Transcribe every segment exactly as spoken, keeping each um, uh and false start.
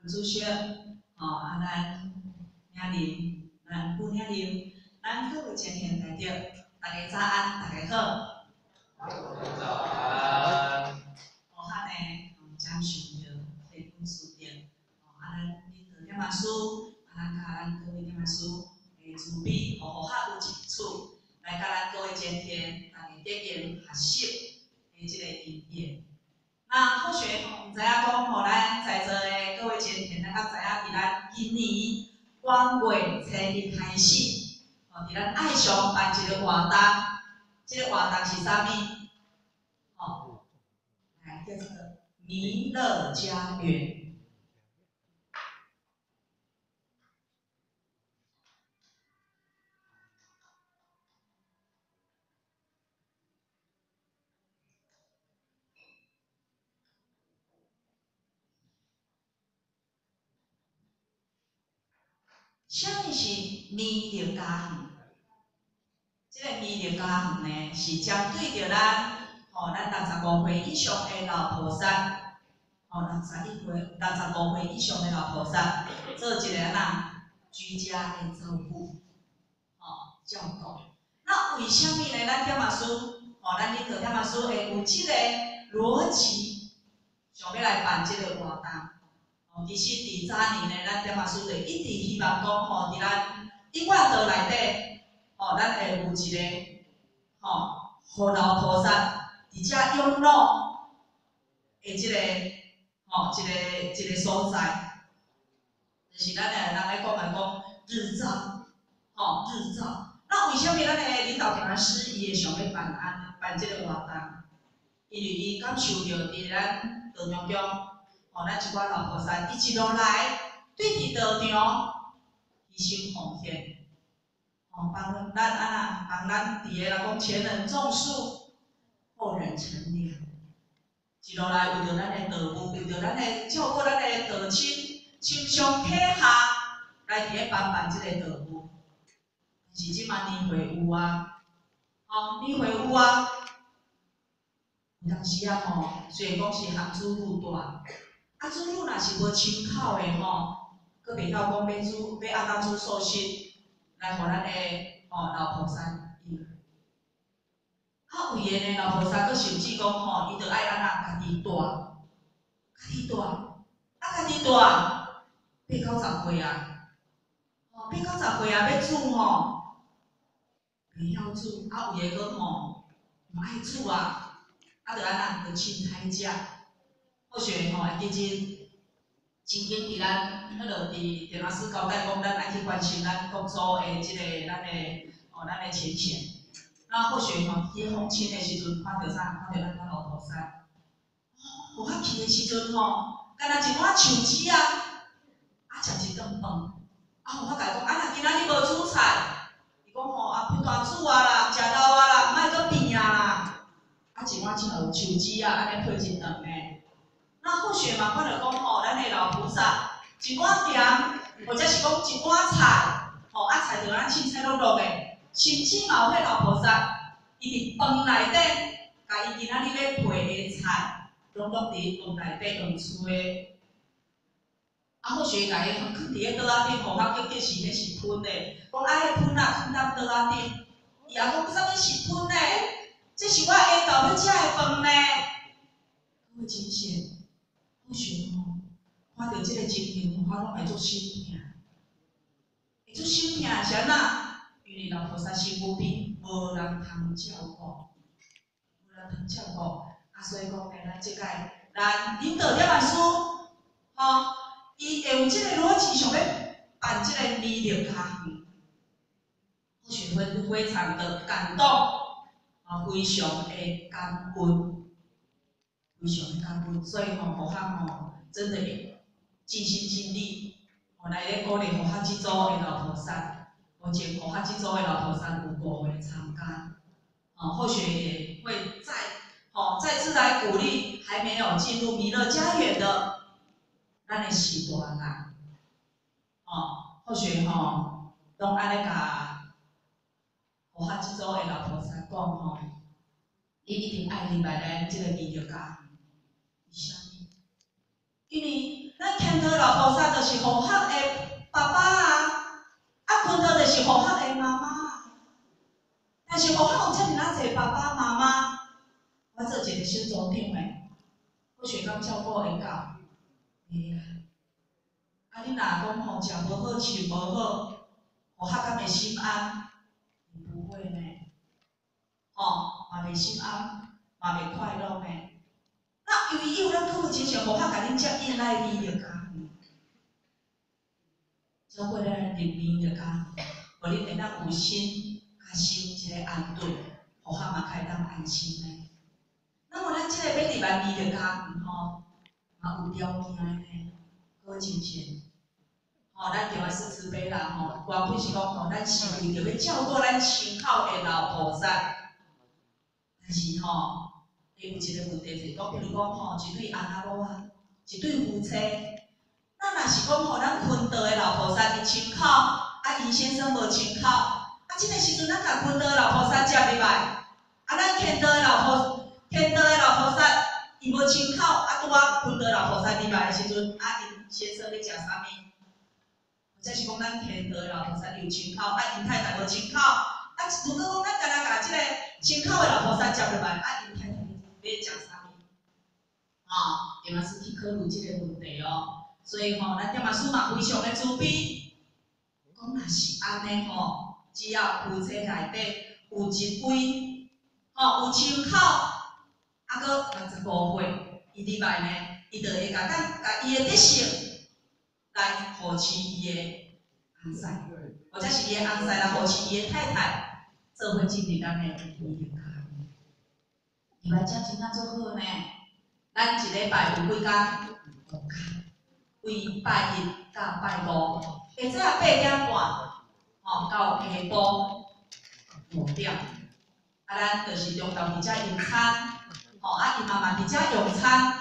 主席，吼啊咱领领，咱副领领，咱各位前贤代表，大家早安，大家好。 早安。 哦，哈呢，讲上着基本事件，哦啊咱领导点啊书，啊咱甲咱各位点啊书，诶，准备好好哈有清楚，来甲咱各位前贤大家点点学习诶，即个音乐。那或许吼，毋知影讲吼，咱在座的各位前贤，咱敢知影伫咱今年元月初一开始，吼，伫咱爱上办一个活动，即、这个活动是啥物？吼，来叫做弥勒家园。啥物是弥勒家园？即、这个弥勒家园呢，是针对着咱吼，咱六十五岁以上的老菩萨，吼，六十一岁、六十五岁以上的老菩萨，做一个呐居家的照顾，吼，照顾。那为什么呢？咱点啊书，吼，咱领导点啊书会有即个逻辑，想要来办即个活动？哦，其实伫早年呢，咱点啊书就一直希望讲吼，伫咱一万道内底，吼，咱会有一个吼，互老菩萨伫遮养老的即个吼，一个一个所在，就是咱诶人咧讲来讲日照，吼日照。那为什么咱诶领导点啊师伊会想要办安办即个活动？因为伊感受着伫咱道场中。吼，咱一寡老菩萨，伊一路来对伫道场牺牲奉献，吼，帮咱安那，帮咱伫个来讲前人种树，后人乘凉，一路来为着咱的道务，为着咱的照顾咱的道亲，亲上体下来伫个办办即个道务。但是即摆年岁有啊，吼，年岁有啊，有当时啊吼，虽然讲是学子愈大。啊，子女若是无亲口的吼，佫袂晓讲要煮要安怎煮素食，来互咱的吼老菩萨用。啊，有诶呢老菩萨佫甚至讲吼，伊着爱安怎家己带，家己带，啊家己带八九十岁啊，吼八九十岁啊要煮吼，袂晓煮，啊有诶佫吼毋爱煮啊，啊着安怎着凊彩食。或许吼，其实真经伫咱迄落伫电老师交代讲，咱爱去关心咱国祖的即、这个咱的哦，咱的前贤。那或许吼，去访亲的时阵，看到啥？看到咱个老菩萨。哦，有法去的时阵吼，干那一碗树枝啊，啊食一顿饭。啊，有法甲伊讲，啊若今仔日无煮菜，伊讲吼啊，不大煮啊啦，食老啊啦，莫搁变啊啦。啊，一碗像树枝啊，安尼配一顿呢。那或许嘛，看到讲吼，咱的老菩萨一碗茶，或者是讲一碗菜，吼啊菜着咱凊彩落落的，甚至嘛有迄老菩萨，伊伫饭内底，甲伊今仔日要配的菜，拢落伫饭内底用厝的，啊或许甲伊放伫迄桌仔顶，互较叫叫是迄是喷的，讲啊迄喷啊放伫桌仔顶，伊也讲啥物是喷的，这是我下昼要食的饭呢，各位真贤。或许吼，看到即个情形，我拢会做心痛，会做心痛是安怎？因为老菩萨身躯边无人通照顾，无人通照顾，啊，所以讲呢，咱即届咱领导点来说，吼，伊会有即个逻辑想要办即个弥勒家园，或许会非常的感动，啊，非常的感恩。非常感恩，所以吼，互咱吼真的尽心尽力，吼来咧鼓励互咱即组的老菩萨，目前互咱即组的老菩萨有五位参加，哦，或许也会再吼再次来鼓励还没有进入弥勒家园的咱的时段啦，哦，或许吼拢安尼甲互咱即组的老菩萨讲吼，伊一定爱入来咱即个弥勒家。为什么？因为咱牵头老菩萨就是互合的爸爸啊，啊，昆德就是互合的妈妈。但是互合有遮尔哪侪爸爸妈妈，我做一个小组长诶，我想讲照顾会到，会啊。啊，你若讲吼食无好，穿无好，互合敢会心安？不会呢，吼，嘛袂心安，嘛袂快乐呢。那由于有咱父亲上互合，甲恁接引来美着家园，照顾咱入美着家园，互恁会当有心甲心一个安顿，互合嘛开当安心呢。那么咱即个要入来美着家园吼，嘛有条件的呢，各位亲戚。吼、哦，咱台湾是慈悲啦，吼、哦，原本是讲吼，咱是为着要照顾咱亲口的老菩萨，但是吼，伊有一个问题就是讲，比如讲吼，一对翁仔某啊，一对夫妻，咱若是讲吼，咱昆道的老菩萨伊亲口，啊，尹先生无亲口，啊，即个时阵咱甲昆道的老菩萨接入来，啊，咱天道的老菩，天道的老菩萨伊无亲口，啊，拄啊昆道老菩萨入来的时阵，啊，尹先生咧食啥物？即是讲咱天道老菩萨有亲口，啊因太太无亲口，啊如果讲咱干那甲即个亲口的老菩萨接入来，啊因太太要讲啥物？哦，点嘛是去考虑即个问题哦。所以吼、哦，咱点嘛师嘛非常的慈悲。讲若是安尼吼，只要夫妻内底有一位吼、哦、有亲口，啊搁六十五岁，伊入来呢，伊就会甲咱甲伊的德性。来扶持伊的翁婿，或者是伊的翁婿来扶持伊的太太，做伙进入咱的美丽家园。伊来遮真正做好呢，咱一礼拜有几工？五工，为拜日到拜五，下早八点半，吼到下晡五点，啊咱就是中昼伫遮用餐，吼啊伊妈妈伫遮用餐，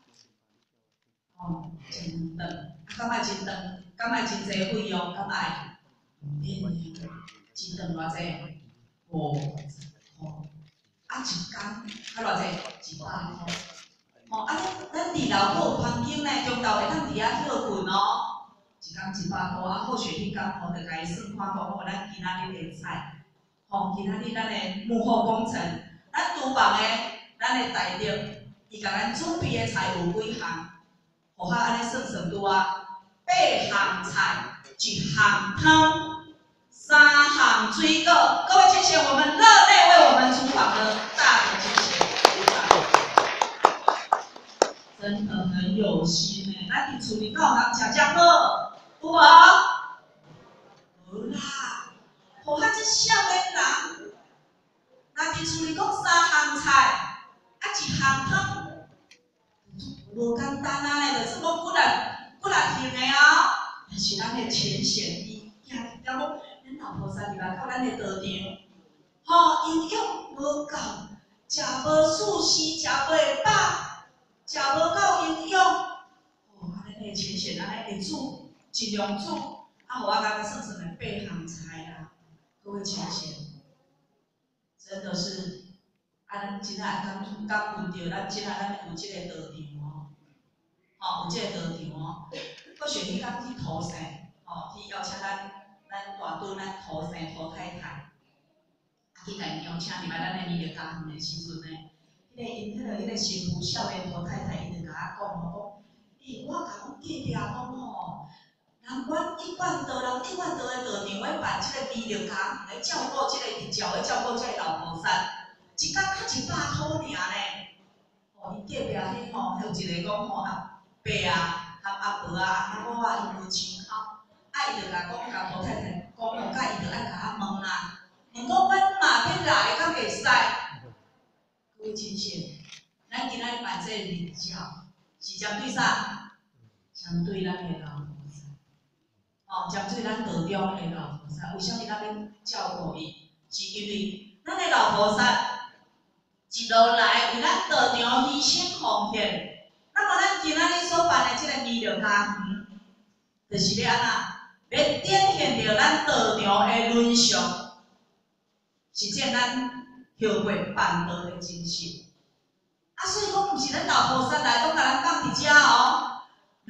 吼真长。敢爱真长，敢爱真济费用，敢爱，免真长偌济？五十块，啊一工啊偌济？一百块。吼啊，咱二楼阁有房间呢，中昼会当伫遐歇困哦。一工一百块，啊好选迄工吼，就甲伊算看讲，吼咱今仔日的菜，吼今仔日咱的幕后工程，咱厨房的咱的台顶，伊甲咱准备的菜有几项，互较安尼算算拄啊。八项菜，一项汤，三项水果。各位亲戚，我们热烈为我们厨房的大的亲戚鼓掌，真的很有心呢。咱伫厝里敢有人食遮好，有无？无啦，互较这少年人，若伫厝里讲三项菜，啊一项汤，无简单啊呢，就是讲几人。不然行的哦，但是咱的浅显伊行入了讲，咱老菩萨入来到咱的道场，吼营养无够，食无舒适，食袂饱，食无够营养，哦，啊，咱的浅显，咱会煮，尽量煮，啊，互我甲算算的八项菜啦，各位浅显，真的是，啊，咱真爱感感恩着咱真爱咱有即个道场哦。吼、哦，有即个道场哦，我选迄工去土生，吼、哦，去邀请咱咱大墩咱土生土太太，啊，去甲因邀请入来咱的美丽家园的时阵呢，迄、那个因迄个迄个媳妇少年土太太，伊就甲我讲吼，讲，诶、欸，我甲阮隔壁讲吼，人阮一贯道人一贯道的道场要办即个美丽家园，来照顾即个日照，来照顾即个老菩萨，一工才一百箍尔呢，哦，因隔壁迄吼，有一个讲吼啊。爸啊，含阿婆啊，阿某啊，因无亲口，啊，伊就甲讲，甲土太太讲吼，甲伊就爱甲我问啦。问讲阮嘛要来，敢袂使？各位亲戚，咱今仔日办这个日照，是针对啥？针对咱的老菩萨，哦，针对咱道中的老菩萨。为什么咱要照顾伊？是因为咱的老菩萨一路来为咱道场牺牲奉献。那么咱今仔日所办的这个美丽家园，就是要安怎？要展现着咱道场的伦常，实践咱后辈办道的精神。啊，所以讲，毋是咱老菩萨来，总甲咱放伫遮哦。咱有一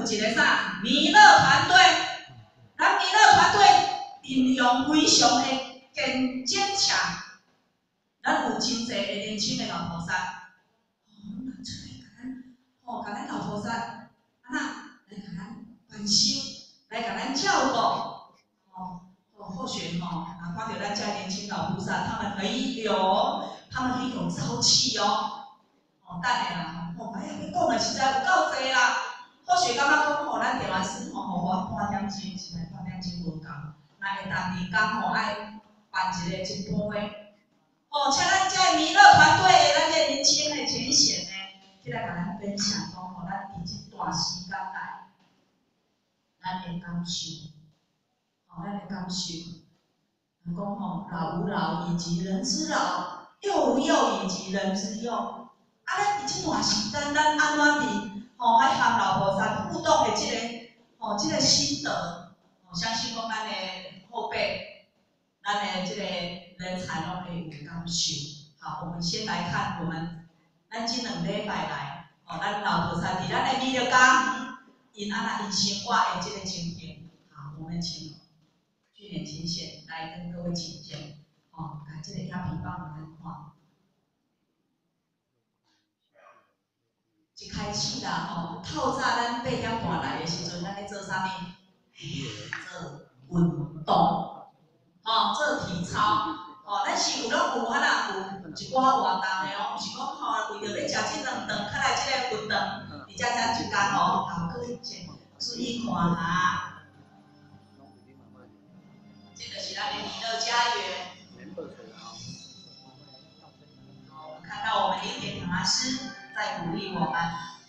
一个啥弥勒团队，咱弥勒团队运用非常的坚坚强，咱有真济的年轻的老菩萨，哦，拿出来甲咱，哦，甲咱老菩萨，啊那来甲咱关心，来甲咱教导，哦，哦，或许吼，啊，看到咱家年轻老菩萨，他们很有，他们很有朝气哦，哦，等下啦，哦，哎呀，你讲的实在有够济啦。或许感觉讲吼，咱电话师吼，互我半点钟，实在半点钟无够，那会当日讲吼爱办一个一般的，哦，请咱这弥勒团队的咱这年轻的前线呢，起来甲咱分享讲吼，咱伫即段时间内，咱的感受，哦，咱的感受，讲吼老吾老以及人之老，幼吾幼以及人之幼，啊，咱伫即段时间，咱安怎伫？哦，爱和老菩萨互动的这个，哦，这个心得，哦，相信讲咱的后辈，咱的这个人才拢会有感受。好，我们先来看我们，咱这两礼拜来，哦，咱老菩萨伫咱的弥勒家，因安那因生活的这个情形，好，我们请去年前线来跟各位请教，哦，把这个影片帮我们看。一开始啦，吼，透早咱八点半来的时阵，咱咧做啥物？做运动，吼，做体操，吼，咱是有拢有啊啦，有一寡活动的哦，毋是讲吼为着要食这两顿，较来这个运动，而遮遮一工吼，头壳先注意看下。这个是咱的弥勒家园。好，我们看到我们林典堂老师在鼓励我们。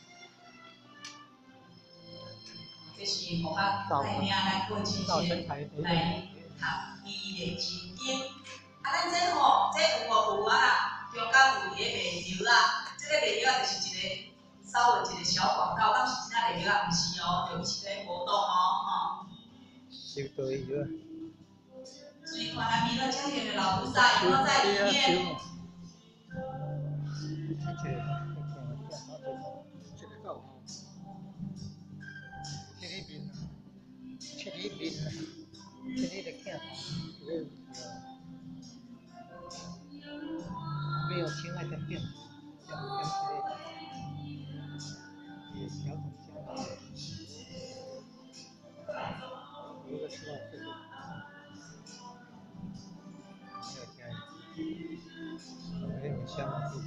这是互我带领咱过去先来读伊的经经。啊，咱这吼，这有无有啊啦？中间有一个卖药啊，这个卖药就是一个稍微一个小广告，敢是真正卖药啊？毋是哦，就是一个活动哦，吼。收对药。所以看咱弥勒家园的老菩萨有没有在里面？ 这里边，这里的看法，没有情爱的变，要跟这里调整相当。有个时候这个没有情爱，没有相当。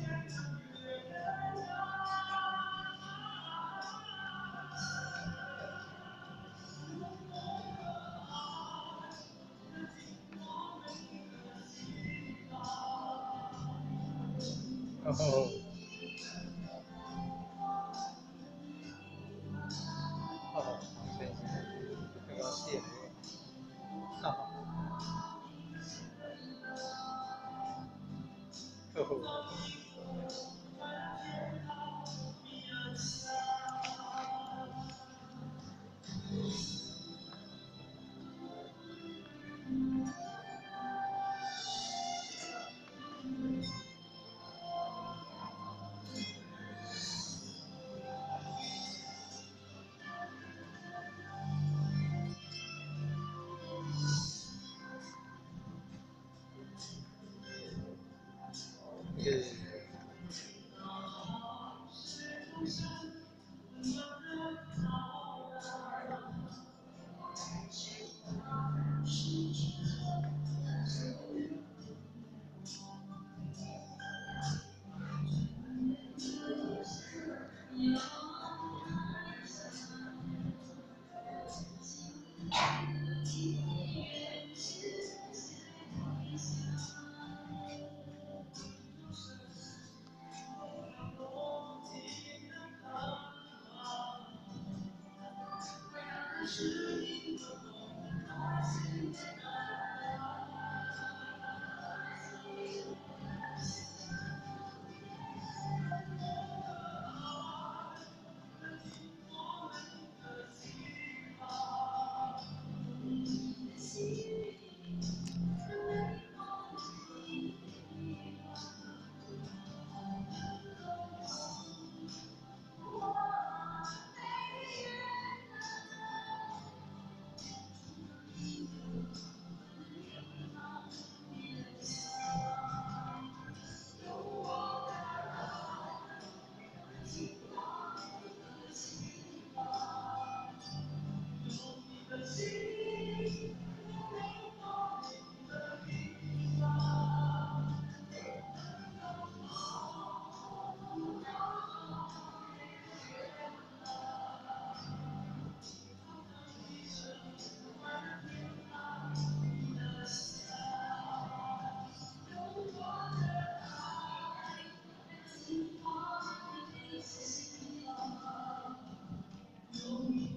哦，哦，对，这个谢谢，干嘛？哦。嗯。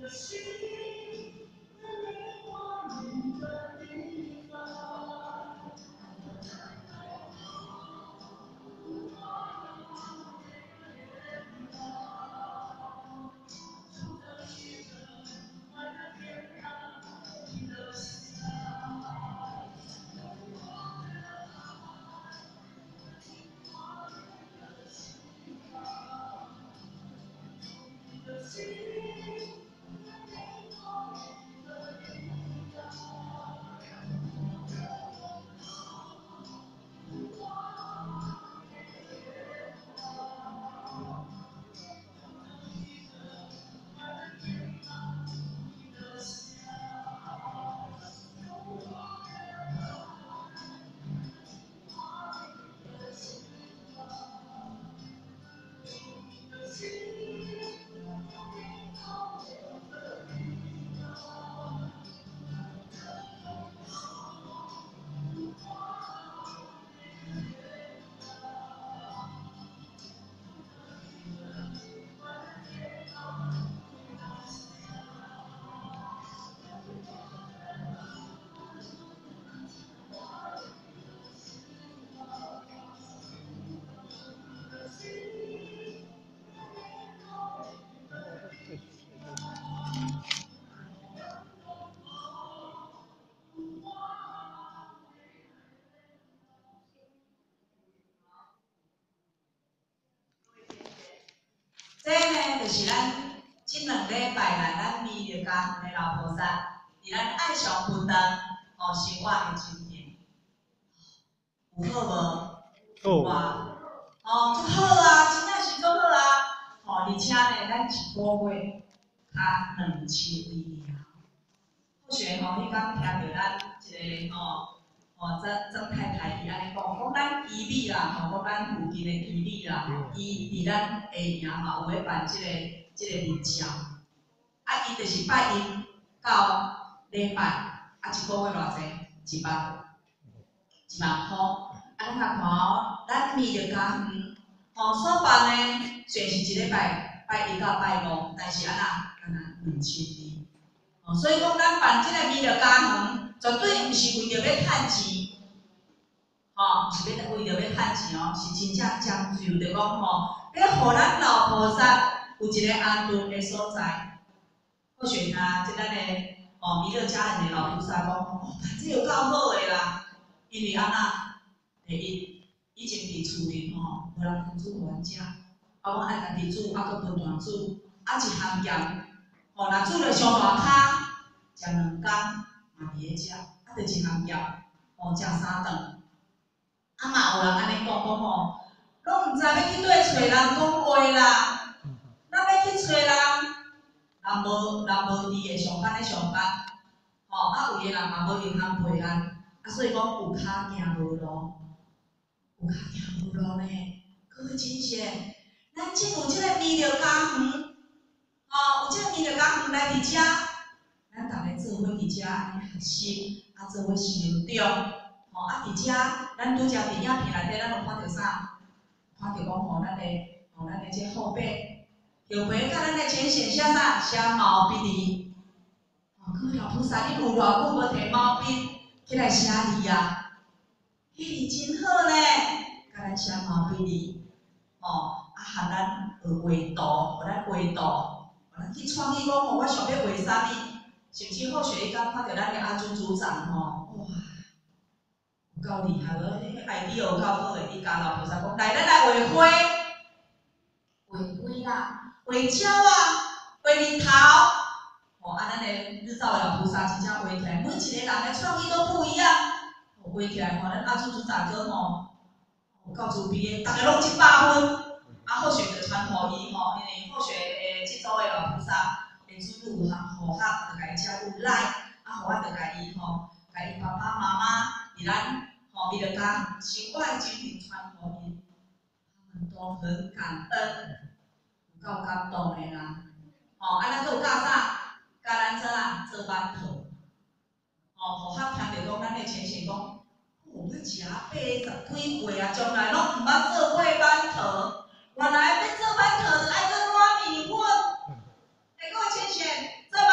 这呢，就是咱即两礼拜来咱弥勒家园的老菩萨，伫咱爱上分堂哦生活的经验，有好无？有啊，哦，足好啊，真正是足好啊！哦，而且呢，咱一个月较两千二啊。或许吼，迄天听着咱一个吼。哦，曾曾太太伊安尼讲，讲咱基米啦，吼，讲咱附近的基米啦，伊伫咱下营嘛有咧办即、这个即、这个日照，啊，伊就是拜一到礼拜，啊，一个月偌济？一万，一万箍。啊，咱甲看哦，咱弥勒家园，吼所办呢，虽然是一礼拜拜一到拜五，但是安那安那两千二。哦，所以讲咱办即个弥勒家园。绝对毋是为着要趁钱，吼，毋是要为着要趁钱哦，是真正讲究着讲吼，要互咱老菩萨有一个安顿的所在。或许他即咱的哦弥勒家园的老菩萨讲，哦，这有够好的啦，因为安那，第一，以前伫厝里吼，无人分煮互阮食，啊，我爱家己煮，啊，搁分团煮，啊，一项咸，吼，若煮了上大骹，食两工。嘛伫咧食，啊，着一项咸，哦，食三顿。啊嘛有人安尼讲讲吼，拢毋知要去对找人讲话啦。咱要去找人，人无人无伫个上班咧上班，吼、哦，啊有个人嘛无闲通陪咱，啊所以讲有骹行无路，有骹行无路呢。各位亲贤，咱即有即个弥勒家园，吼、哦，有即个弥勒家园来伫遮。咱逐个做伙伫遮安尼学习，啊做伙成长，吼啊伫遮，咱拄则伫影片内底，咱有看到啥？看到讲吼，咱的吼咱的这后背，后背甲咱的前显写啥？写毛笔字。哦，各位老菩萨，你有偌久无摕毛笔起来写字啊？迄字真好呢，甲咱写毛笔字，吼啊，学咱学画图，互咱画图，互咱去创意讲吼，我想要画啥物？甚至或许伊刚看到咱的阿尊组长吼，哇，有够厉害个，迄个 idea 有够好个，伊甲老菩萨讲，来，咱来画花，画花啦，画鸟啊，画日头，吼、哦，啊，咱的日照的老菩萨真正画起来，每一个人的创意都不一样，画起来吼，咱阿尊组长哥吼，有够自闭的，大家拢一百分，啊，或许就传互伊吼，因为或许诶，即组的老菩萨。会主有项互学，就甲伊加入来，啊，互我就甲伊吼，甲伊爸爸妈妈，伫咱吼弥勒家生活的经历传互伊，他们都很感恩，有够感动的啦。吼、哦，啊，咱佫有教啥？教咱做啊，做馒头。吼、哦，互学听着讲，咱的前贤讲，哦，要食八十几岁啊，从来拢毋捌做过馒头，原来要做馒头就爱做糯米粉。各位浅浅，做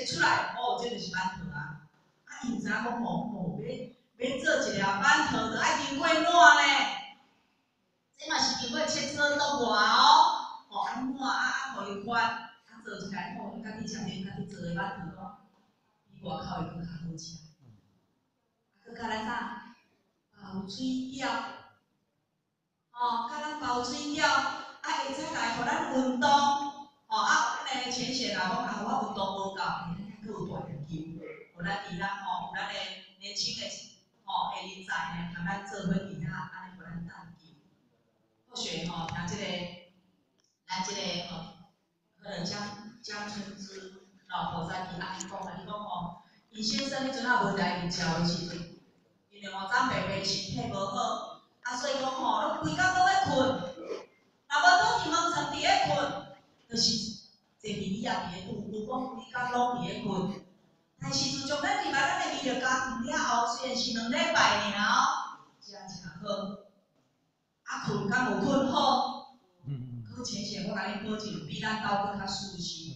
出来，哦，这就是馒头啊。啊，伊毋知影讲哦哦，要要做一粒馒头，着爱经过烂呢。这嘛是经过切磋到外哦，哦，安烂啊啊，互伊翻，啊做出来哦，家己食面，家己做的馒头哦，比外口会更较好食。啊，佮咱啥？包水饺，哦，甲咱包水饺，啊会使来互咱运动，哦啊，咱个浅显啊，讲啊，我运动无够，咱还佫有大篮球，互咱伫咱吼，有咱个年轻的吼下人才呢，甲咱做伙伫遐，安尼互咱打球。或许吼，听即、这个，咱即、这个吼，可能江江春之老菩萨伊安尼讲啊，伊讲吼，伊先生迄阵啊无来伊教的时阵。因为吼长爸爸身体无好，啊，所以讲吼，拢规工拢咧困，若无倒去门床伫咧困，就是坐米米啊伫咧拄，如果规工拢伫咧困，但是自从咱入来咱的美乐家园了后，虽然是两礼拜尔哦，食诚好，啊困敢有困好，搁浅浅我甲你保证，比咱兜搁较舒适。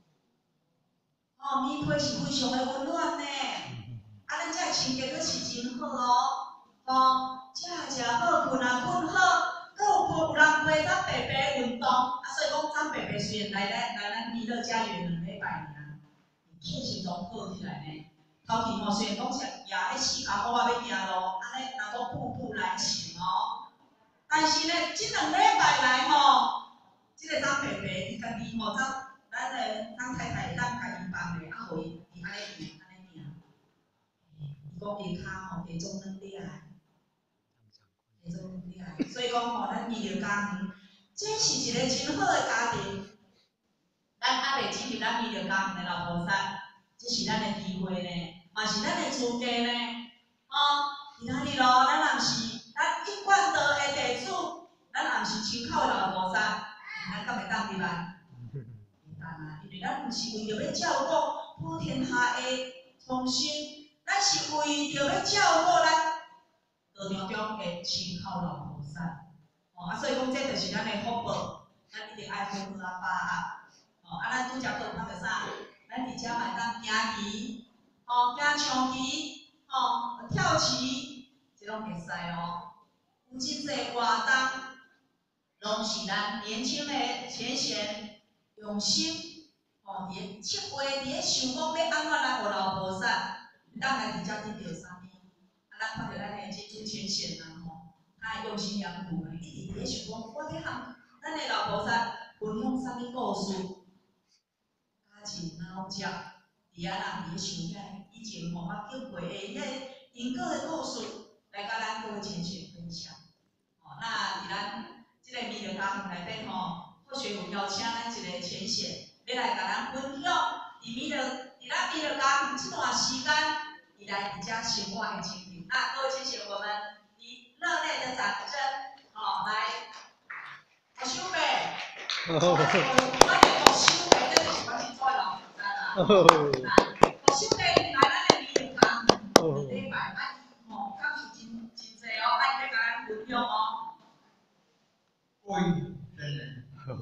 哦，棉被是非常的温暖呢。啊，咱遮清洁阁是真好哦，哦，食也食好，困也困好，阁有有人陪咱白白运动，啊，所以讲咱白白虽然来来来咱美乐家园两礼拜尔，气是拢好起来呢。头前吼虽然讲是也迄四脚乌仔要行路，安尼若讲步步难行哦，但是呢，即两礼拜来吼，即、这个咱白白伊家己吼，咱咱个咱太太咱家己帮的，啊，互伊伊安尼行。讲伊骹吼加种软底来，加种软底来，所以讲吼，咱美乐家园，这是一个真好的家庭。咱还袂进入咱美乐家园的老菩萨，这是咱的机会呢，嘛是咱的资格呢。哦，伫哪里咯？咱若毋是咱一贯道的地主，咱若毋是亲口的老菩萨，咱敢会当入来？袂当啊，因为咱毋是为着要照顾普天下的众生。咱是为着要照顾咱道场中的亲口老菩萨，哦啊，所以讲这就是咱的福报，咱一定爱好好啊把握，哦啊，咱拄则佫有看到啥？咱伫遮嘛会当行棋，哦，行象棋，哦，跳棋，这拢会使哦。有真济活动，拢是咱年轻的浅显用心，哦，伫咧七岁伫咧想讲要安怎来互老菩萨。当来伫遮得到啥物？啊，咱看到咱的这主浅显啊吼，他用心良苦的，一直伫咧想讲，我要向咱的老菩萨分享啥物故事？家真脑汁，伫遐人伫咧想遐以前吼捌叫过的迄个因果的故事，来甲咱各位浅显分享。哦，那伫咱即个美乐家园内底吼，或许有邀请咱一个浅显，要来甲咱分享伫美乐，伫咱美乐家园这段时间。以来比较生活的情景，那各位浅显，我们以热烈的掌声，好、哦、来，我收贝，我我哋我收贝，真係我是做老菩萨啦，我收贝来咱的美乐家园，礼拜啊，吼，讲是真真济哦，爱要甲咱分享哦。 各位先生，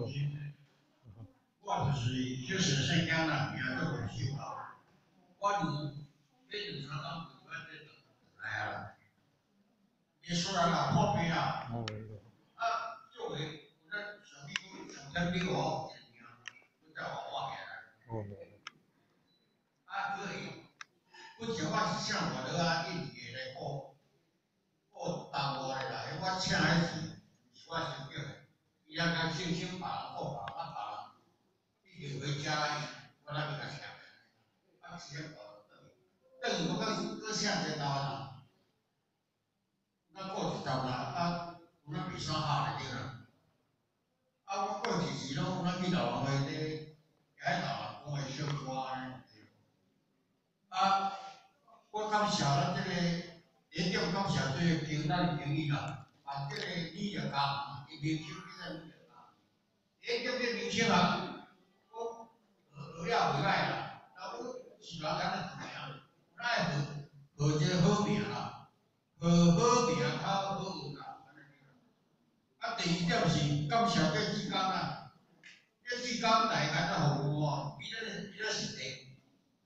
我就是就是新疆人，也做过修啦，我是。这就是常常不断这种来了，你说了啦，破病啊，啊，作为我这小屁股想跟比我，就叫我花钱来，啊，可以，我讲话是像我的啊，印尼的过，过当我的啦，我请还是我是叫，伊那个轻轻把人过把，啊把人，一回家，我那个请，啊直接搞。等于我讲，搁现在到啦，那过去到啦，啊，有那比山下来对啦，啊，我过去时拢有那去老人会咧，喺老人讲的小歌安尼，啊，我感谢咱这个，连着感谢这个经咱经理啦，把这个美乐家，伊明星比咱美乐家，连着这明星啊，我学学了袂歹啦，啊，我是人家的怎样？爱好好这好名啦，好好名较好运啦，啊，第二点是感谢这志刚啦，这志刚大家都互我，比咱比咱实地，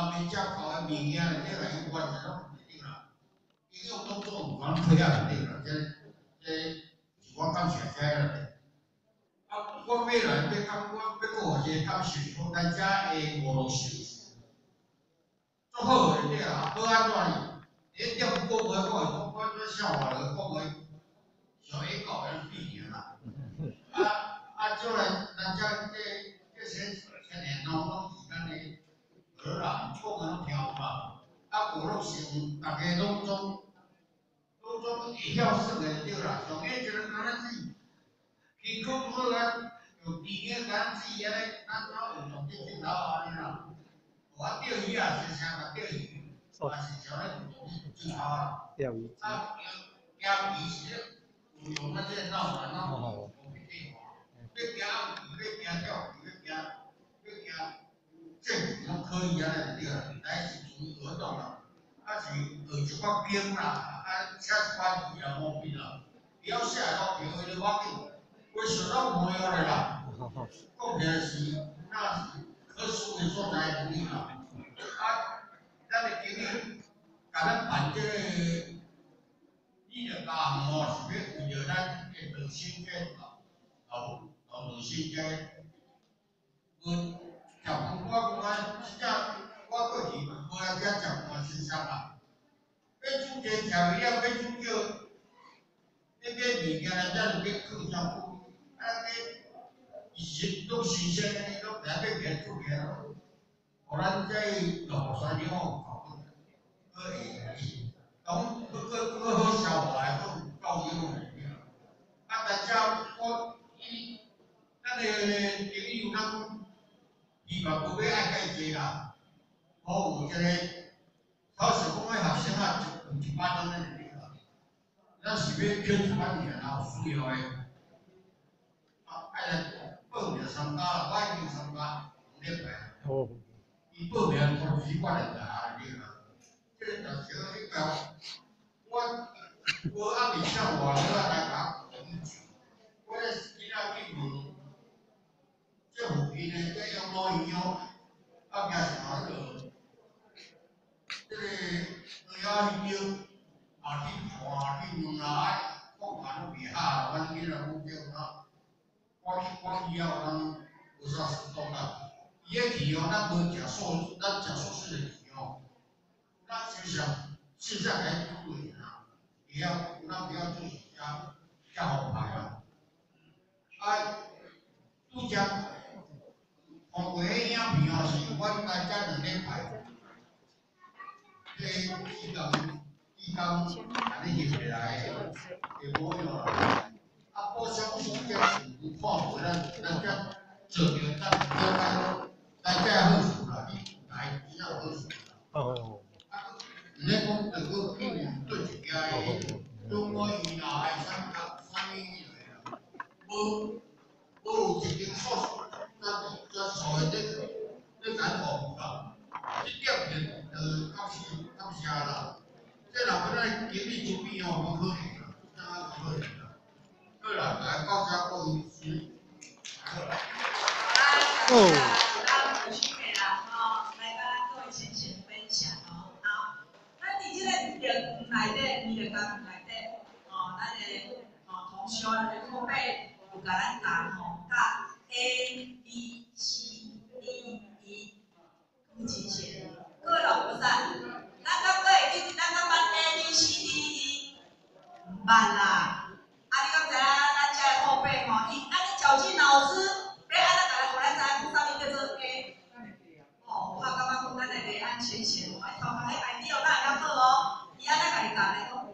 老爸接口的物件咧，这个伊完全拢唔对啦。伊用当作有讲推啊对啦，这这是我感谢遮啦。啊，我未来要讲，我要讲一个感受，说咱遮的五路寿司，足好个对啦。好安怎呢？你点个月我我我我笑话了，个月上一搞要避年啦。啊啊，即个咱遮这这些青年拢拢是咱的儿啦，个个拢听有嘛。啊，五路寿，大家拢总拢总会晓算个对啦。上一就是咱咱是。健康好啊，有甜的咱自己咧，咱老有用这种老安尼啦。我钓鱼啊，是啥个钓鱼，也是像咧真好啊。 钓鱼。 啊，钓鱼是有用那些闹玩闹玩，我没听过。要钓鱼，要钓钓鱼，要钓要钓，政府拢可以安尼对啦，来是纯活动啦，啊是学一寡经啦，啊写一寡字啊方便啦，不要写到评为了我紧。我想到朋友来啦，讲起来是那是可数的所在同意啦。啊，咱的经理甲咱办这个医疗家项哦，是要为着咱的劳心这劳劳劳心这，我食饭我讲啊，真正我过去无来遮食饭身上啦。要煮这调味料，要煮叫，要买物件来，咱就要靠上苦。啊，你是都新鲜的，你都来被别做别了。我咱在老山里哦，搞个可以，讲个个个好消化来讲够用的。啊，大家我伊，咱个经理有当，伊嘛无要爱介济啦。我有一个，考试讲个学生啊，有一百多人的啦，咱是要捡一百年啊，有需要的。哎呀，报名参加啦，我已经参加五礼拜。哦。伊报名通知我来啦，对啦。这个大小迄个，我我暗暝上我我来甲我咧今仔去问，这附近的这养老院哦，啊，惊啥个？这个老人院啊，去看去问啊，讲法都袂好，阮囡仔讲叫他。我去我去了，咱有啥事讲啦？伊个鱼哦，咱无食素，咱食素食的鱼哦，咱就想线下来做一点啊，也要咱不要做加加好牌啊。啊，拄则看过迄影片哦，是我应该加两礼拜，这伊讲伊讲安尼翕下来的，会无用啦。啊，补偿时间有看过，咱咱遮做着咱咱咱遮好处啦，你来只要好处啦。哦。啊，毋咧讲着个去对一家的，中国医疗还是啥啥物医疗啦，无无有一间所，咱咱所谓的咧干服务啦，这点就呃感谢感谢啦。这若要咱经理出面哦，无可能啦，怎啊可能啦？对了，来高家过一次。好啦， 哦。那有趣的啦，吼，来甲各位先生分享哦。好，咱伫即个园内底，医疗家园内底，哦，咱个哦同学的后辈有甲咱讲吼，甲 A B C D E， 很亲切。各位老菩萨，咱敢会记咱敢捌 A B C D E？ 毋捌啦。啊！你敢知影咱遮个后辈吼，伊安尼绞尽脑汁，要安怎甲咱互咱知影讲啥物叫做 A？ 哦，我感觉讲咱内底安全险哦，哎，头壳迄 idea 哪会较好哦？伊安怎甲你讲咧？讲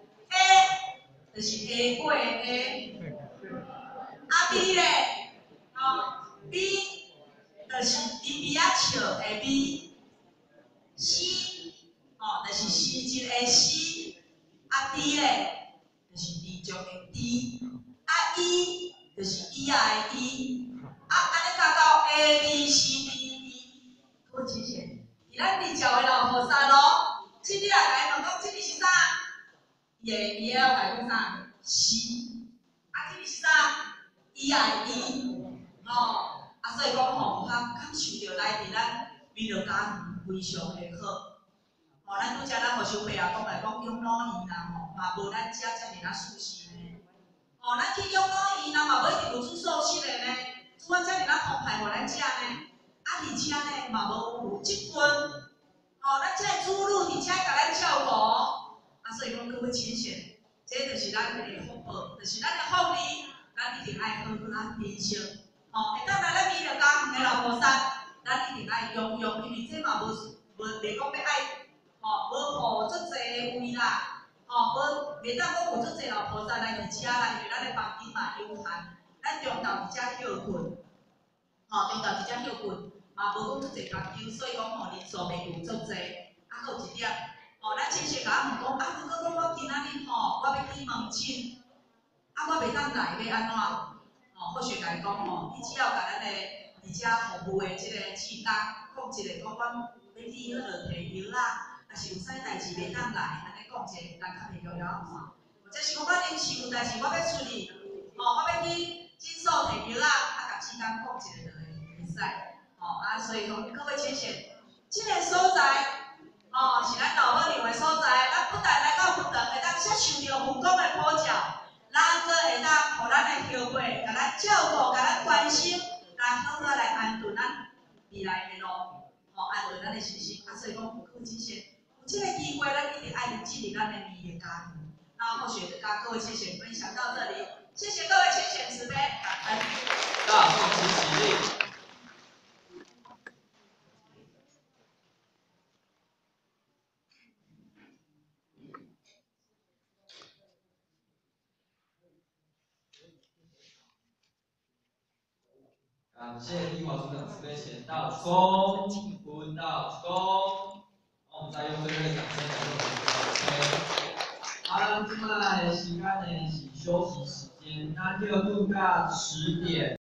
A 就是 A 过的 A， 啊 B 咧，哦 B 就是比比啊笑的 B，C 哦就是时真的 C， 啊 D 咧。就是D种的 D， 啊 E 就是 E 啊的 E， 啊安尼加到 A B C D E， 各位亲戚，伫咱地教的老菩萨咯，即日来甲伊问讲，即日是啥？伊会伊会甲伊讲啥 ？C， 啊即日是啥 ？E 啊的 E， 哦，啊所以讲吼，有较感受着来伫咱美乐家园非常的好。吼、哦，咱拄则咱互小朋友讲来讲养老院啦，吼，嘛无咱遮遮尔啊舒适呢。吼、哦，咱去养老院啦，嘛无一定有煮素食的呢，煮啊遮尔啊澎湃互咱食呢。啊，而且呢，嘛无有积分。吼、哦，咱遮的主女伫遮甲咱照顾。啊，所以讲各位亲戚，这就是咱的福报，就是咱的福利，咱一定爱好好啊珍惜。吼、哦，会当来咱美乐家园的老婆山，咱一定爱用用，因为这嘛无无袂讲要爱。 吼，无互足济位啦，吼，无袂当讲有足济老菩萨来伫遮啦，因为咱的房间嘛有限，咱中昼伫遮休困，吼，中昼伫遮休困，嘛无讲足济房间，所以讲吼人数袂有足济。啊，还有一点，吼，咱亲戚甲我问讲，啊，如果讲我今仔日吼，我要去问诊，啊，我袂当来要安怎？吼，或许甲伊讲吼，你只要甲咱的伫遮服务的即个志工讲一个，讲阮要去迄落摕药啦。 啊是有啥代志袂当来，安尼讲者，咱较袂了了看。或者是讲我临时有代志，我要出去，吼、哦，我要去诊所摕药啊，啊，甲志工讲一个就会会使，吼、哦、啊，所以讲各位亲戚，即、这个所在，哦，是咱老母娘的所在，咱不但来到不长，会当接受着父公的普教，咱阁会当互咱的后辈，甲咱照顾，甲咱关心，来好好来安顿咱未来的路，吼、哦，安顿咱的信心。啊，所以讲各位亲戚。 这个机会，咱一定爱入进入咱的美乐家园。那或许跟各位亲戚分享到这里，谢谢各位亲戚慈悲，感恩。 大众起立。感谢丽华组长慈悲前到恭，坤到恭。 我们再用最后的掌声来为我们的 OK。好了，现在时间呢是休息时间，那就度到十点。